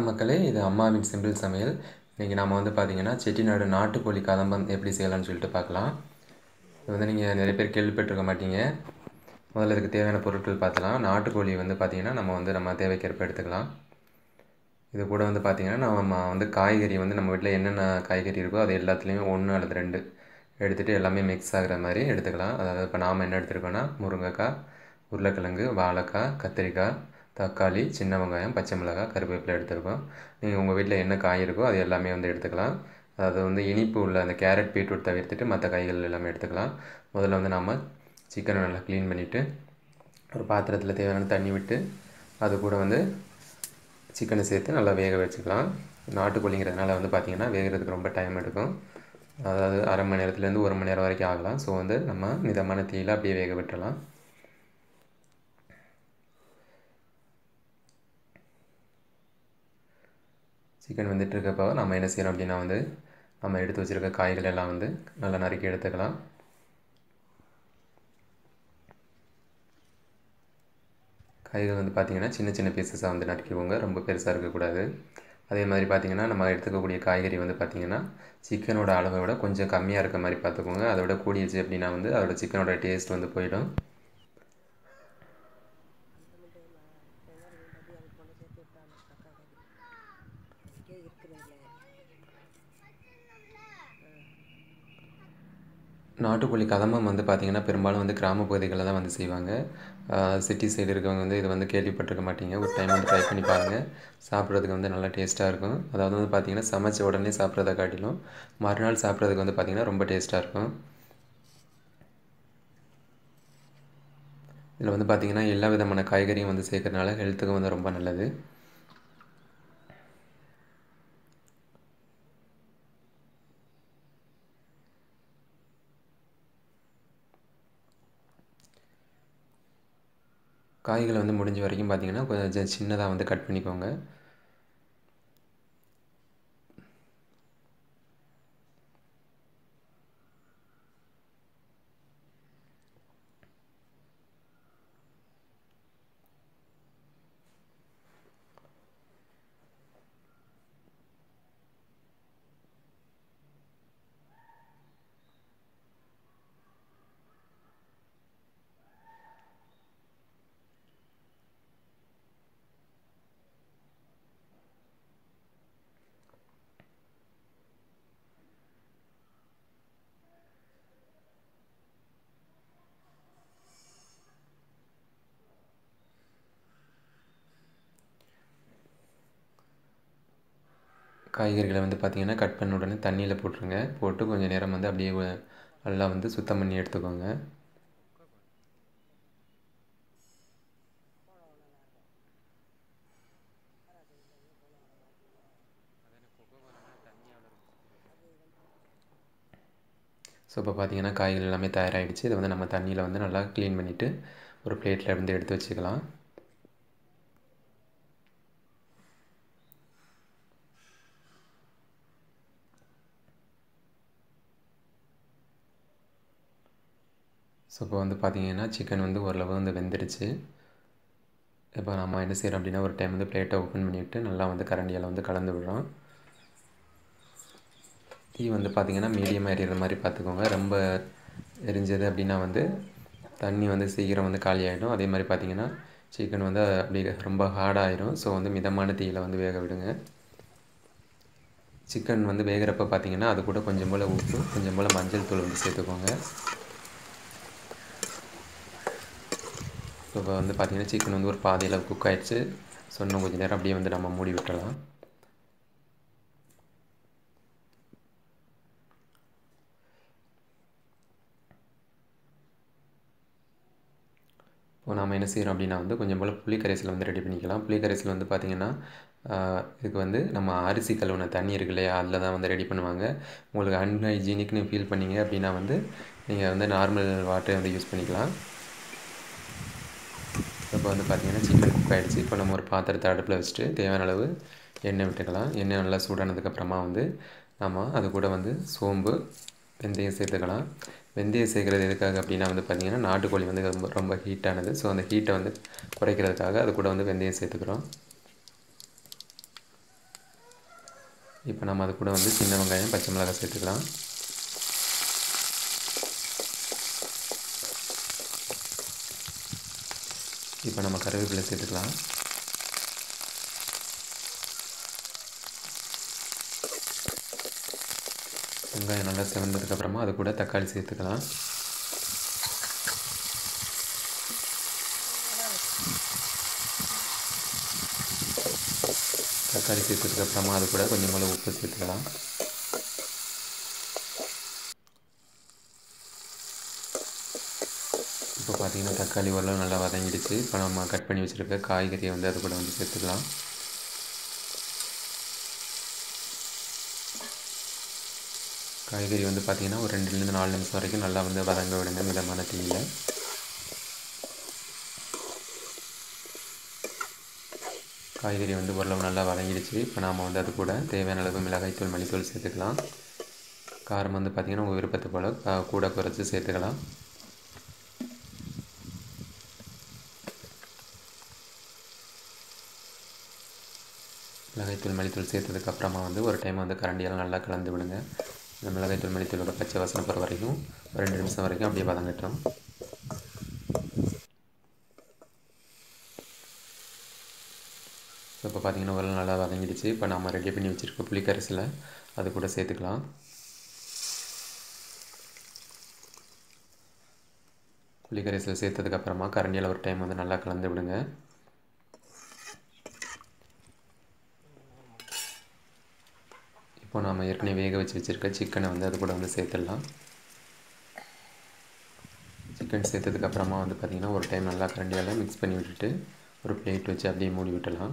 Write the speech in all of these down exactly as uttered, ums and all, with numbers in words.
வணக்கம் மக்களே, இது அம்மாவின் சிம்பிள் சமையல். இன்றைக்கி நாம் வந்து பார்த்திங்கன்னா செட்டிநாடு நாட்டுக்கோழி கதம்பம் எப்படி செய்யலாம்னு சொல்லிட்டு பார்க்கலாம். இது வந்து நீங்கள் நிறைய பேர் கேள்விப்பட்டிருக்க மாட்டீங்க. முதல்ல இதுக்கு தேவையான பொருட்கள் பார்த்துலாம். நாட்டுக்கோழி வந்து பார்த்திங்கன்னா நம்ம வந்து நம்ம தேவைக்கேற்ப எடுத்துக்கலாம். இது கூட வந்து பார்த்திங்கன்னா நம்ம வந்து காய்கறி வந்து நம்ம வீட்டில் என்னென்ன காய்கறி இருக்கோ அது எல்லாத்துலேயுமே ஒன்று அல்லது ரெண்டு எடுத்துகிட்டு எல்லாமே மிக்ஸ் ஆகிற மாதிரி எடுத்துக்கலாம். அதாவது இப்போ நாம் என்ன எடுத்துருக்கோன்னா முருங்கைக்காய், உருளைக்கிழங்கு, வாழைக்காய், கத்திரிக்காய், தக்காளி, சின்ன வெங்காயம், பச்சை மிளகாய், கருவேப்பிலை எடுத்துருக்கோம். நீங்கள் உங்கள் வீட்டில் என்ன காய் இருக்கோ அது எல்லாமே வந்து எடுத்துக்கலாம். அதாவது வந்து இனிப்பு உள்ள அந்த கேரட் பீட்ரூட் தவிர்த்துட்டு மற்ற காய்கள் எல்லாமே எடுத்துக்கலாம். முதல்ல வந்து நாம் சிக்கனை நல்லா க்ளீன் பண்ணிவிட்டு ஒரு பாத்திரத்தில் தேவையான தண்ணி விட்டு அது கூட வந்து சிக்கனை சேர்த்து நல்லா வேக வச்சுக்கலாம். நாட்டுக்கோழிங்கிறதுனால வந்து பார்த்திங்கன்னா வேகிறதுக்கு ரொம்ப டைம் எடுக்கும். அதாவது அரை மணி நேரத்துலேருந்து ஒரு மணி நேரம் வரைக்கும் ஆகலாம். ஸோ வந்து நம்ம மிதமான தீயில் அப்படியே வேக விட்டுறலாம். சிக்கன் வந்துட்டு இருக்கப்போ நம்ம என்ன செய்யணும் அப்படின்னா வந்து நம்ம எடுத்து வச்சுருக்க காய்கள் எல்லாம் வந்து நல்லா நறுக்கி எடுத்துக்கலாம். காய்கள் வந்து பார்த்திங்கன்னா சின்ன சின்ன பீசஸாக வந்து நறுக்கிக்கோங்க, ரொம்ப பெருசாக இருக்கக்கூடாது. அதே மாதிரி பார்த்திங்கன்னா நம்ம எடுத்துக்கக்கூடிய காய்கறி வந்து பார்த்திங்கன்னா சிக்கனோட அளவை விட கொஞ்சம் கம்மியாக இருக்க மாதிரி பார்த்துக்கோங்க. அதை விட கூடிடுச்சு அப்படின்னா வந்து அதோட சிக்கனோட டேஸ்ட் வந்து போயிடும். நாட்டுக்கோழி கதம்பம் வந்து பார்த்திங்கன்னா பெரும்பாலும் வந்து கிராம பகுதிகளில் தான் வந்து செய்வாங்க. சிட்டி சைடு இருக்கவங்க வந்து இது வந்து கேள்விப்பட்டிருக்க மாட்டீங்க. ஒரு டைம் வந்து ட்ரை பண்ணி பாருங்கள். சாப்பிட்றதுக்கு வந்து நல்லா டேஸ்ட்டாக இருக்கும். அதாவது வந்து பார்த்திங்கன்னா சமைச்ச உடனே சாப்பிட்றத காட்டிலும் மறுநாள் சாப்பிட்றதுக்கு வந்து பார்த்திங்கன்னா ரொம்ப டேஸ்ட்டாக இருக்கும். இதில் வந்து பார்த்திங்கன்னா எல்லா விதமான காய்கறியும் வந்து சேர்க்கறதுனால ஹெல்த்துக்கு வந்து ரொம்ப நல்லது. காய்களை வந்து முடிஞ்ச வரைக்கும் பார்த்திங்கன்னா கொஞ்சம் சின்னதாக வந்து கட் பண்ணிக்கோங்க. காய்கறிகளை வந்து பார்த்திங்கன்னா கட் பண்ண உடனே தண்ணியில் போட்டுருங்க. போட்டு கொஞ்சம் நேரம் வந்து அப்படியே நல்லா வந்து சுத்தம் பண்ணி எடுத்துக்கோங்க. ஸோ இப்போ பார்த்திங்கன்னா காய்கள் எல்லாமே தயாராகிடுச்சு. இதை வந்து நம்ம தண்ணியில் வந்து நல்லா க்ளீன் பண்ணிவிட்டு ஒரு பிளேட்டில் இருந்து எடுத்து வச்சுக்கலாம். ஸோ இப்போ வந்து பார்த்திங்கன்னா சிக்கன் வந்து ஓரளவு வந்து வெந்துடுச்சு. இப்போ நம்ம என்ன செய்கிறோம் அப்படின்னா ஒரு டைம் வந்து பிளேட்டை ஓப்பன் பண்ணிவிட்டு நல்லா வந்து கரண்டியால் வந்து கலந்து விடுறோம். தீ வந்து பார்த்திங்கன்னா மீடியமாக எரியிற மாதிரி பார்த்துக்கோங்க. ரொம்ப எரிஞ்சது அப்படின்னா வந்து தண்ணி வந்து சீக்கிரம் வந்து காலி ஆகிடும். அதே மாதிரி பார்த்திங்கன்னா சிக்கன் வந்து அப்படி ரொம்ப ஹார்டாகிடும். ஸோ வந்து மிதமான தீயில் வந்து வேக விடுங்க. சிக்கன் வந்து வேகிறப்ப பார்த்திங்கன்னா அது கூட கொஞ்சம் போல் உப்பு, கொஞ்சம் போல் மஞ்சள் தூள் வந்து சேர்த்துக்கோங்க. இப்போ வந்து பார்த்திங்கன்னா சிக்கன் வந்து ஒரு பாதியில் குக் ஆகிடுச்சு. ஸோ இன்னும் கொஞ்சம் நேரம் அப்படியே வந்து நம்ம மூடி விட்டுறலாம். இப்போ நாம் என்ன செய்கிறோம் அப்படின்னா வந்து கொஞ்சம் போல் புளி கரைசல் வந்து ரெடி பண்ணிக்கலாம். புளி கரைசல் வந்து பார்த்திங்கன்னா இதுக்கு வந்து நம்ம அரிசி கழுவுன தண்ணி இருக்கு இல்லையா, அதில் தான் வந்து ரெடி பண்ணுவாங்க. உங்களுக்கு அன்ஹைஜீனிக்னு ஃபீல் பண்ணிங்க அப்படின்னா வந்து நீங்கள் வந்து நார்மல் வாட்டரை வந்து யூஸ் பண்ணிக்கலாம். இப்போ வந்து பார்த்திங்கன்னா சிக்கன் குக் ஆகிடுச்சு. இப்போ நம்ம ஒரு பாத்திரத்தை அடுப்பில் வச்சுட்டு தேவையான அளவு எண்ணெய் விட்டுக்கலாம். எண்ணெய் நல்லா சூடானதுக்கப்புறமா வந்து நம்ம அது கூட வந்து சோம்பு, வெந்தயம் சேர்த்துக்கலாம். வெந்தயம் சேர்க்குறது எதுக்காக அப்படின்னா வந்து பார்த்திங்கன்னா நாட்டுக்கோழி வந்து ரொம்ப ரொம்ப ஹீட்டானது. ஸோ அந்த ஹீட்டை வந்து குறைக்கிறதுக்காக அது கூட வந்து வெந்தயம் சேர்த்துக்கிறோம். இப்போ நம்ம அது கூட வந்து சின்ன வெங்காயம் பச்சை மிளகாய் சேர்த்துக்கலாம். இப்போ நம்ம கருவேப்பிலை சேர்த்துக்கலாம். வெங்காயம் நல்லா செவந்ததுக்கப்புறமா அது கூட தக்காளி சேர்த்துக்கலாம். தக்காளி சேர்த்ததுக்கப்புறமா அது கூட கொஞ்சம் போல் உப்பு சேர்த்துக்கலாம். இப்போ பார்த்திங்கன்னா தக்காளி ஓரளவு நல்லா வதங்கிடுச்சு. இப்போ நம்ம கட் பண்ணி வச்சுருக்க காய்கறியை வந்து அது கூட வந்து சேர்த்துக்கலாம். காய்கறி வந்து பார்த்திங்கன்னா ஒரு ரெண்டுலேருந்து நாலு நிமிஷம் வரைக்கும் நல்லா வந்து வதங்க விடுங்க மிதமான தீயில். காய்கறி வந்து ஓரளவு நல்லா வதங்கிடுச்சு. இப்போ நாம் வந்து அது கூட தேவையான அளவு மிளகாய்த்தூள் மல்லித்தூள் சேர்த்துக்கலாம். காரம் வந்து பார்த்திங்கன்னா உங்கள் விருப்பத்தை போல் கூட குறைச்சி சேர்த்துக்கலாம். மிளகாய்த்தூள் மல்லித்தூள் சேர்த்ததுக்கப்புறமா வந்து ஒரு டைம் வந்து கரண்டியால் நல்லா கலந்து விடுங்க. இந்த மிளகாய்த்தூள் மல்லித்தூளோட பச்சை வாசனை போகிற வரைக்கும் ஒரு ரெண்டு நிமிஷம் வரைக்கும் அப்படியே வதங்கட்டும். ஸோ இப்போ பார்த்திங்கன்னா ஒரு நல்லா வதங்கிடுச்சு. இப்போ நம்ம ரெடி பண்ணி வச்சுருக்க புளிக்கரைசலை அது கூட சேர்த்துக்கலாம். புளிக்கரைசல் சேர்த்ததுக்கப்புறமா கரண்டியால் ஒரு டைம் வந்து நல்லா கலந்து விடுங்க. இப்போ நாம் ஏற்கனவே வேக வச்சு வச்சுருக்க சிக்கனை வந்து அது கூட வந்து சேர்த்துடலாம். சிக்கன் சேர்த்ததுக்கப்புறமா வந்து பார்த்திங்கன்னா ஒரு டைம் நல்லா கரண்டியால் மிக்ஸ் பண்ணி விட்டுட்டு ஒரு பிளேட் வச்சு அப்படியே மூடி விட்டுடலாம்.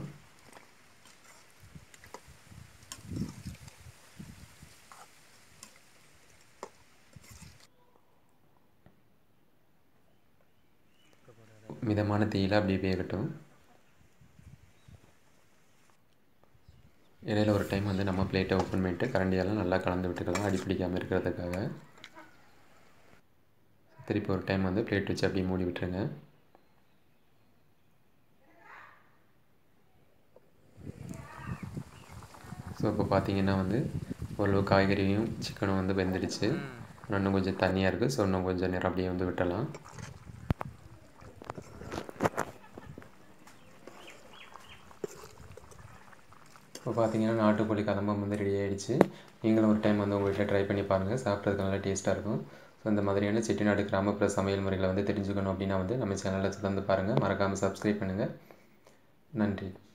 மிதமான தீயில் அப்படியே வேகட்டும். இடையில ஒரு டைம் வந்து நம்ம பிளேட்டை ஓப்பன் பண்ணிவிட்டு கரண்டியால் நல்லா கலந்து விட்டுக்கலாம் அடி பிடிக்காமல் இருக்கிறதுக்காக. திருப்பி ஒரு டைம் வந்து பிளேட் வச்சு அப்படியே மூடி விட்டுருங்க. ஸோ இப்போ பார்த்திங்கன்னா வந்து ஓரளவு காய்கறியும் சிக்கனும் வந்து வெந்துடுச்சு. இன்னும் கொஞ்சம் தண்ணியாக இருக்குது. ஸோ இன்னும் கொஞ்சம் நேரம் அப்படியே வந்து விட்டலாம். இப்போ பார்த்திங்கன்னா நாட்டுக்கோழி கதம்பம் வந்து ரெடி ஆகிடுச்சு. நீங்களும் ஒரு டைம் வந்து உங்கள் வீட்டில் ட்ரை பண்ணி பாருங்கள். சாப்பிட்றதுக்கு நல்லா டேஸ்ட்டாக இருக்கும். ஸோ இந்த மாதிரியான செட்டிநாடு கிராமப்புற சமையல் முறைகளை வந்து தெரிஞ்சுக்கணும் அப்படின்னா வந்து நம்ம சேனலில் தொடர்ந்து பாருங்கள். மறக்காமல் சப்ஸ்கிரைப் பண்ணுங்கள். நன்றி.